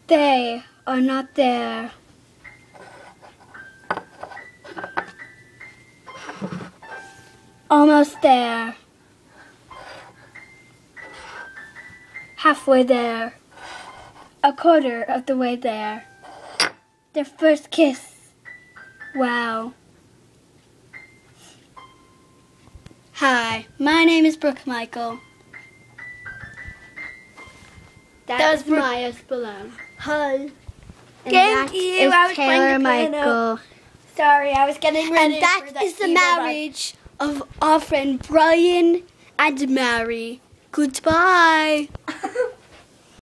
They are not there. Almost there. Halfway there. A quarter of the way there. Their first kiss. Wow. Hi, my name is Brooke Michael. That was Maya Spallone. Hi. And Thank that you. is I was Taylor playing the piano. Michael. Sorry, I was getting ready. And that is the marriage of our friend Brian and Mary. Goodbye.